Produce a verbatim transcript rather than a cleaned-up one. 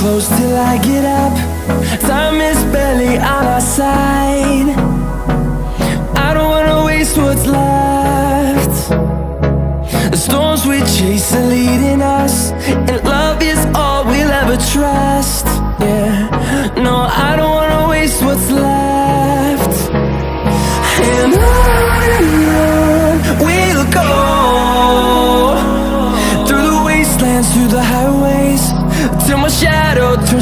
close till I get up. Time is barely on our side. I don't wanna waste what's left. The storms we chase are leading us, and love is all we'll ever trust. Yeah, no, I don't wanna waste what's left. And on and on we'll go, through the wastelands, through the highways, till my shadow turns